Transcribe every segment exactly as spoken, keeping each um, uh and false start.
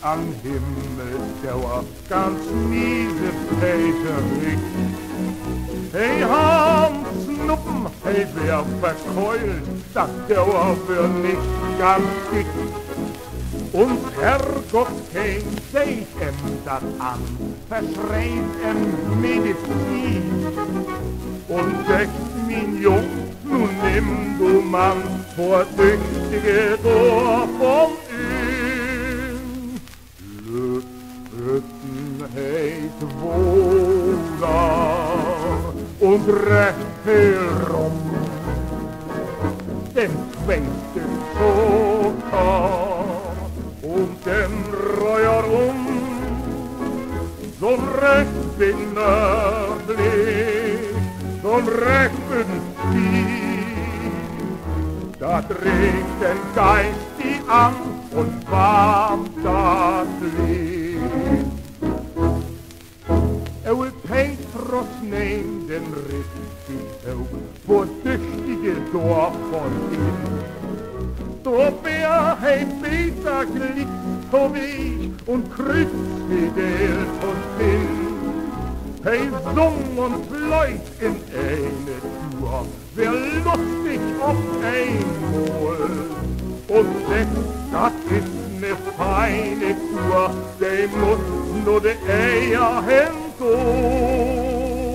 an Himmelsdauer, ganz miese Peterik. Hey, Hans Nuppen, hey, wer verkeult, das Dauer für nicht ganz dick. Und Herrgott kein sich em dat an, verschreit em Medizin. Und sagt min Jung, nun nimm du Mann, vorsichtige Dorf von ihm. Lütten heit Wohler und recht viel rum, den zweiten Zucker und den Reuer um, so'n recht bin nördlich, so'n recht bin tief, da trägt den Geist die Angst und warm das Lied. Er will Petrus nehmen, den richtig auch, vorsichtige Dorf von ihm. So wer hei Peter glitt, so wie ich, und kreuzzedelt und bin. Hei sung und fleut in eine Tour, wer lustig auf einmal. Und sagt, das ist ne feine Tour, de muss nur de Eier hindurch.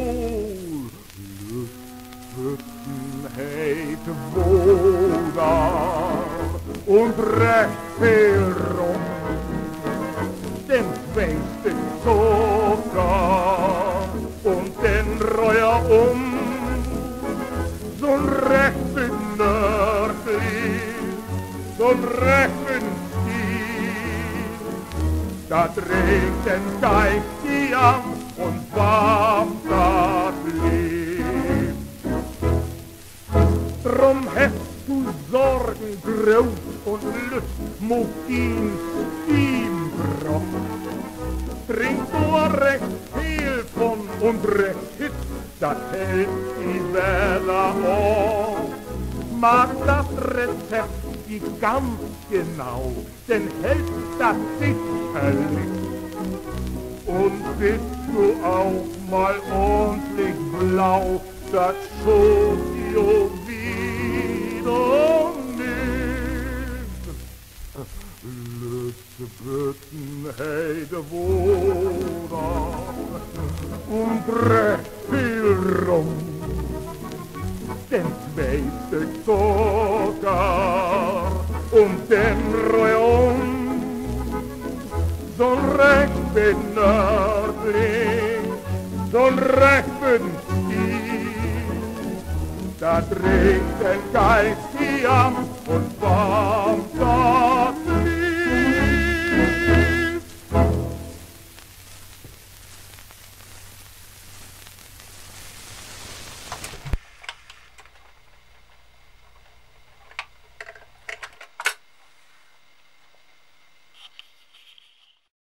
Lütten heit Wohler und recht viel rum, den zweiten Zucker und den Reuer um, so'n rechten nördlich, so'n rechten Stil, da trägt den Geist die Angst und warm das Lied. Drum hast du Sorgen groß und Lust, muck ihn Stimbrock. Trink nur recht viel von und recht hit, das hält die Welle auf. Mag das Rezept die ganz genau, denn hält das sicherlich. Und bist du auch mal ordentlich blau, das schon jo wieder nicht. Lützebütten, Heide, Wohler und recht viel rum, den zweiten Zucker und den Reuer, so'n recht bin nördlich, so'n recht bin Stil, da trägt den Geist die Angst und warm